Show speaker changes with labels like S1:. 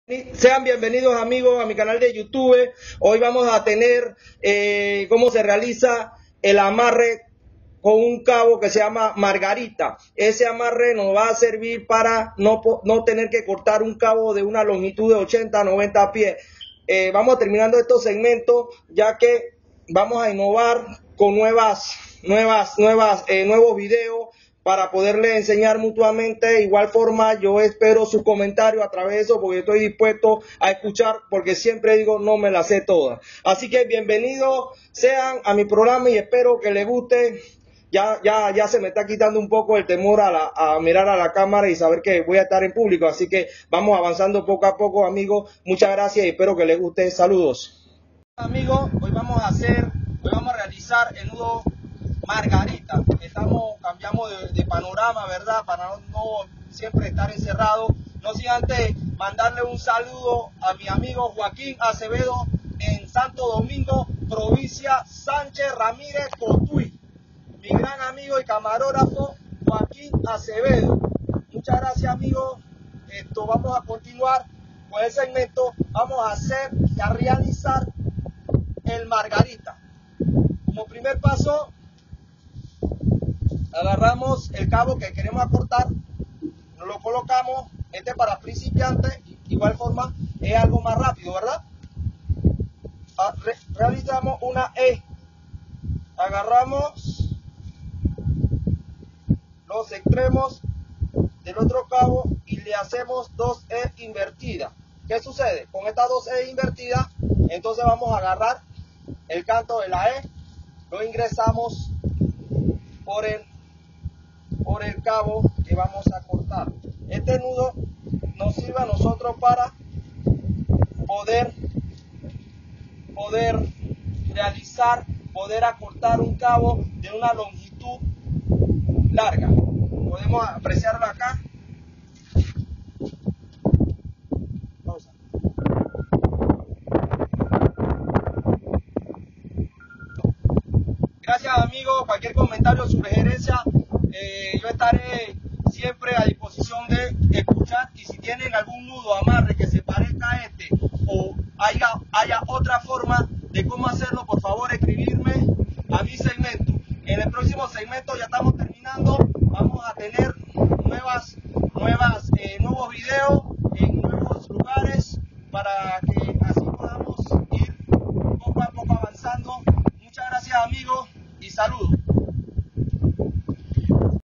S1: Sean bienvenidos amigos a mi canal de YouTube. Hoy vamos a tener cómo se realiza el amarre con un cabo que se llama margarita. Ese amarre nos va a servir para no tener que cortar un cabo de una longitud de 80 a 90 pies. Vamos terminando estos segmentos ya que vamos a innovar con nuevos videos para poderle enseñar mutuamente. De igual forma, yo espero sus comentarios a través de eso, porque estoy dispuesto a escuchar, porque siempre digo, no me las sé todas. Así que bienvenidos sean a mi programa y espero que les guste. Ya se me está quitando un poco el temor a mirar a la cámara y saber que voy a estar en público. Así que vamos avanzando poco a poco, amigos. Muchas gracias y espero que les guste. Saludos. Amigos, hoy vamos a realizar el nudo margarita. Cambiamos de panorama, ¿verdad? Para no siempre estar encerrado. No sin antes mandarle un saludo a mi amigo Joaquín Acevedo en Santo Domingo, provincia Sánchez Ramírez, Cotuí. Mi gran amigo y camarógrafo Joaquín Acevedo. Muchas gracias, amigos. Vamos a continuar con el segmento. Vamos a realizar el margarita. Como primer paso, agarramos el cabo que queremos acortar, nos lo colocamos. Para principiantes, igual forma, es algo más rápido, ¿verdad? Realizamos una E. Agarramos los extremos del otro cabo y le hacemos dos E invertidas. ¿Qué sucede? Con estas dos E invertidas, entonces vamos a agarrar el canto de la E, lo ingresamos por el cabo que vamos a cortar. Este nudo nos sirve a nosotros para poder acortar un cabo de una longitud larga. Podemos apreciarlo acá. Pausa. Gracias, amigos. Cualquier comentario o sugerencia, yo estaré siempre a disposición de escuchar. Y si tienen algún nudo amarre que se parezca a este o haya otra forma de cómo hacerlo, por favor escribirme a mi segmento. En el próximo segmento ya estamos terminando. Vamos a tener nuevos videos